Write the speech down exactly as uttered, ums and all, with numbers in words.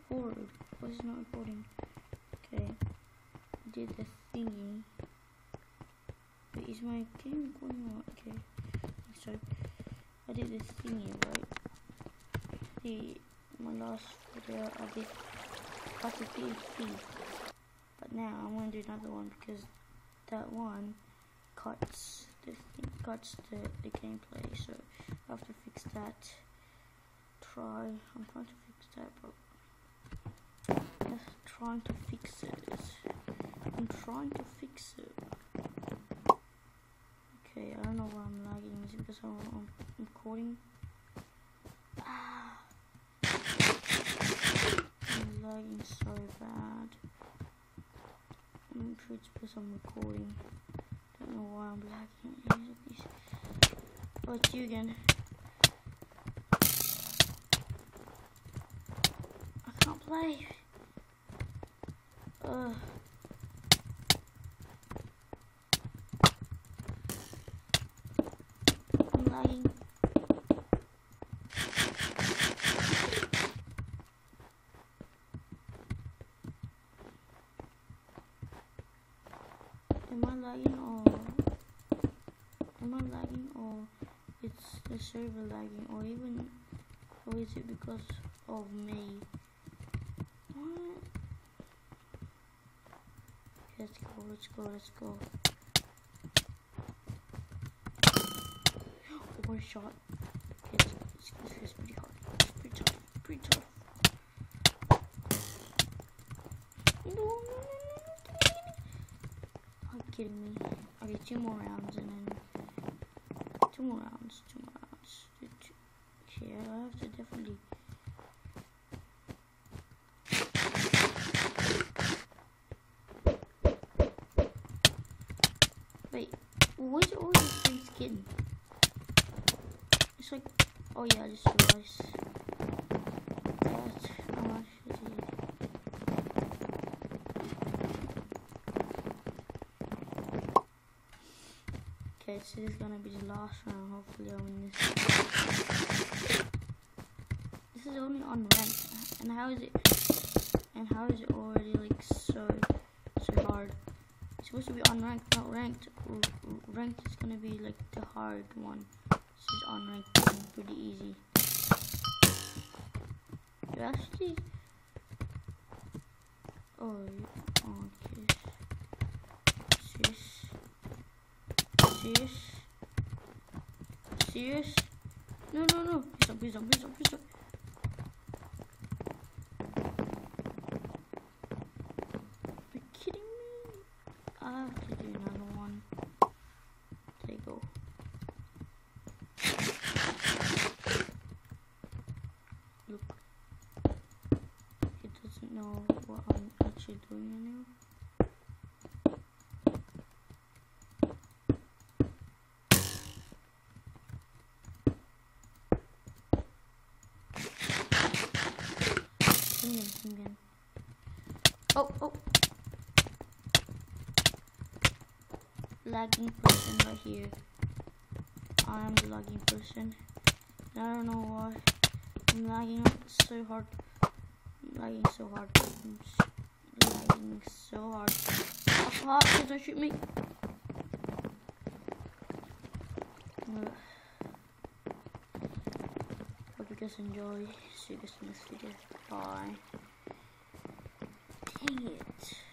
record. Why is it not recording? Okay. I did the thingy. Wait, is my game recording or what? Okay. So I did this thingy, right? The my last video I did cut the P H P. But now I'm gonna do another one because that one cuts the thing, cuts the, the gameplay, so I have to fix that. Try I'm trying to fix that, bro. Yes, trying to fix it. I'm trying to fix it. Okay, I don't know why I'm lagging. Is it because I'm, I'm recording? Ah, I'm lagging so bad. I'm sure it's because I'm recording. Don't know why I'm lagging. Oh, it's you again. I can't play. Ugh. I'm lagging. Am I lagging or am I lagging or it's the server lagging, or even or is it because of me? What? Let's go, let's go, let's go. One shot. It's, it's, it's pretty hard. It's pretty tough. Pretty tough. No, no, no, no. Are you kidding me? Okay, two more rounds and then two more rounds, two more rounds. Okay, I have to definitely. Wait, where's all these things getting? It's like, oh yeah, I just realized that how much it is. Okay, so this is gonna be the last round. Hopefully, I win this. This is only on ranked, and how is it? And how is it already like so so hard? It's supposed to be unranked, not ranked. Ranked is gonna be like the hard one. This is unranked and pretty easy. You actually, oh, oh okay. Serious, serious, serious. No, no, no. Please up, please up, please up, please up. I have to do another one. There you go. Look. It doesn't know what I'm actually doing anymore. Sing again, sing again. Oh, oh. Lagging person right here. I'm the lagging person. I don't know why I'm lagging so hard. I'm lagging so hard. I'm lagging so hard. Up hard, please don't shoot me. Uh, hope you guys enjoy. See you guys in this video. Bye. Dang it.